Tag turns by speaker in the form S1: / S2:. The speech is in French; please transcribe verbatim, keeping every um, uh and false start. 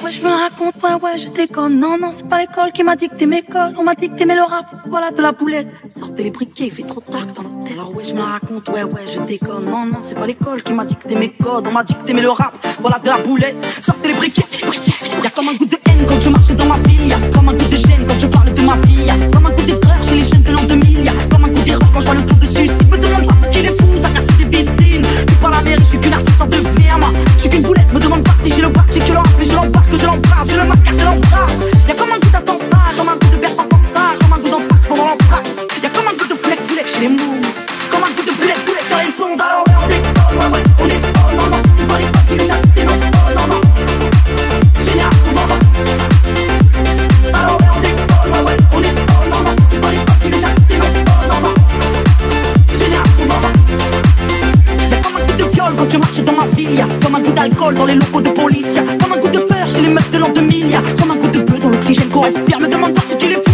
S1: ouais, je me raconte, ouais, ouais, je déconne. Non, non, c'est pas l'école qui m'a dicté mes codes. On m'a dicté mais le rap, voilà de la boulette. Sortez les briquets, il fait trop tard dans l'hôtel. Alors ouais, je me raconte, ouais, ouais, je déconne. Non, non, c'est pas l'école qui m'a dicté mes codes. On m'a dicté mais le rap, voilà de la boulette. Sortez les briquets, les briquets. Y'a comme un goût de haine quand je marche dans ma ville. Y'a comme un goût de gêne quand je parle de ma fille. Y'a comme un goût d'erreur chez les jeunes de l'an deux mille. Y'a comme un goût d'erreur quand je vois le tour de suicide. Me demande pas ce qu'il épouse à casser des vitrines. Je suis pas la mairie, je suis qu'une artiste en devenir. Je suis qu'une boulette, me demande pas si j'ai le bac, j'ai que le rap. Mais je l'embarque, je l'embrasse, je le marque, je l'embrasse. Y'a comme un goût d'attentat, comme un goût de Bertrand Cantat, comme un goût d'empasse pendant l'entracte. Y'a comme un goût de flex, flex chez les mots. Comme un goût de bullet, bullet sur les ondes. Alors ouais, on déconne, ouais, ouais, on est oh non, non. C'est pas les potes qui nous actent, non, oh non, non. Génération non, non. Alors ouais, on déconne, ouais, ouais, on est oh non, non. C'est pas les potes qui nous actent, non, oh non, non. Génération non, non. Y'a comme un goût de viol quand je marche dans ma ville. Y'a comme un goût d'alcool dans les locaux de police. Y'a comme un goût de peur chez les meufs de l'an deux mille. Y'a comme un goût de bœuf dans l'oxygène qu'on respire. Me demande pas ce qu'il est.